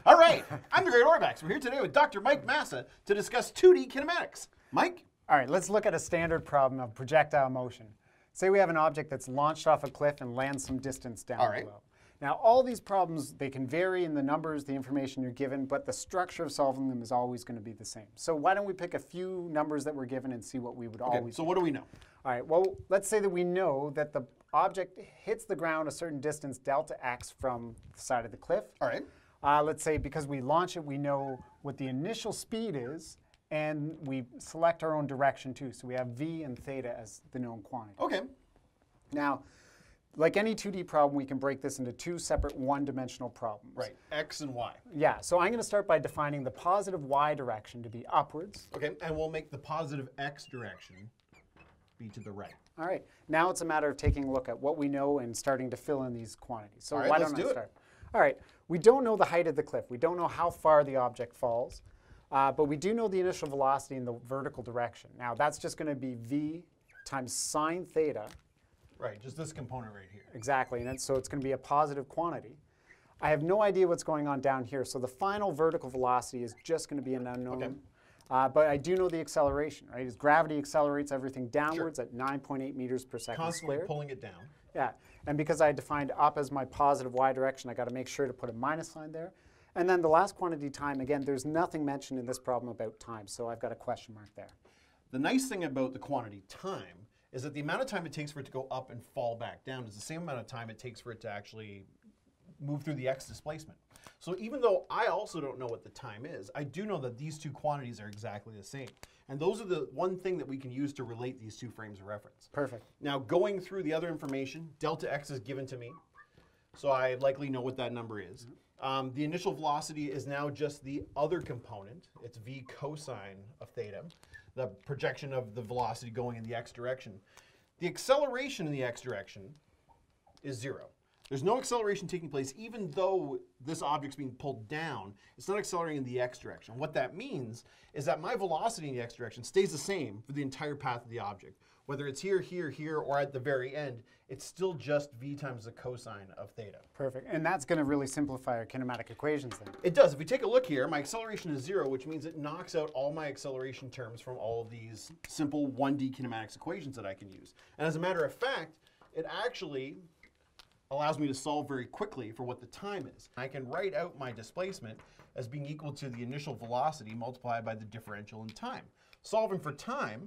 All right, I'm the Great Orbax. We're here today with Dr. Mike Massa to discuss 2D kinematics. Mike? All right, let's look at a standard problem of projectile motion. Say we have an object that's launched off a cliff and lands some distance down below. Now, all these problems, they can vary in the numbers, the information you're given, but the structure of solving them is always going to be the same. So why don't we pick a few numbers that we're given and see what we would always So what do we know? All right, well, let's say that we know that the object hits the ground a certain distance, delta x, from the side of the cliff. All right. Let's say because we launch it, we know what the initial speed is, and we select our own direction too. So we have v and theta as the known quantity. Okay. Now, like any 2D problem, we can break this into two separate one-dimensional problems. Right, x and y. Yeah, so I'm going to start by defining the positive y direction to be upwards. Okay, and we'll make the positive x direction be to the right. All right, now it's a matter of taking a look at what we know and starting to fill in these quantities. So All right, why let's don't I do it. start? All right, we don't know the height of the cliff. We don't know how far the object falls, but we do know the initial velocity in the vertical direction. Now, that's just going to be v times sine theta. Right, just this component right here. Exactly, and so it's going to be a positive quantity. I have no idea what's going on down here, so the final vertical velocity is just going to be an unknown. Okay. But I do know the acceleration, right? As gravity accelerates everything downwards at 9.8 meters per second Constantly squared. pulling it down. Yeah, and because I defined up as my positive y direction, I got to make sure to put a minus sign there. And then the last quantity, time, again, there's nothing mentioned in this problem about time, so I've got a question mark there. The nice thing about the quantity time is that the amount of time it takes for it to go up and fall back down is the same amount of time it takes for it to actually move through the x displacement. So even though I also don't know what the time is, I do know that these two quantities are exactly the same. And those are the one thing that we can use to relate these two frames of reference. Perfect. Now going through the other information, delta x is given to me, so I likely know what that number is. The initial velocity is now just the other component. It's v cosine of theta, the projection of the velocity going in the x direction. The acceleration in the x direction is 0. There's no acceleration taking place, even though this object's being pulled down. It's not accelerating in the x direction. What that means is that my velocity in the x direction stays the same for the entire path of the object. Whether it's here, here, here, or at the very end, it's still just v times the cosine of theta. Perfect, and that's going to really simplify our kinematic equations then. It does. If we take a look here, my acceleration is 0, which means it knocks out all my acceleration terms from all of these simple 1D kinematics equations that I can use. And as a matter of fact, it actually allows me to solve very quickly for what the time is. I can write out my displacement as being equal to the initial velocity multiplied by the differential in time. Solving for time,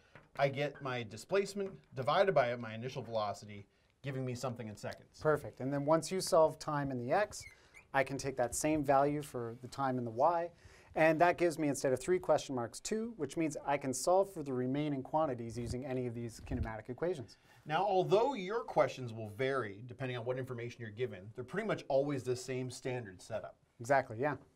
I get my displacement divided by my initial velocity, giving me something in seconds. Perfect. And then once you solve time in the x, I can take that same value for the time in the y, and that gives me, instead of 3 question marks, 2, which means I can solve for the remaining quantities using any of these kinematic equations. Now, although your questions will vary depending on what information you're given, they're pretty much always the same standard setup. Exactly, yeah.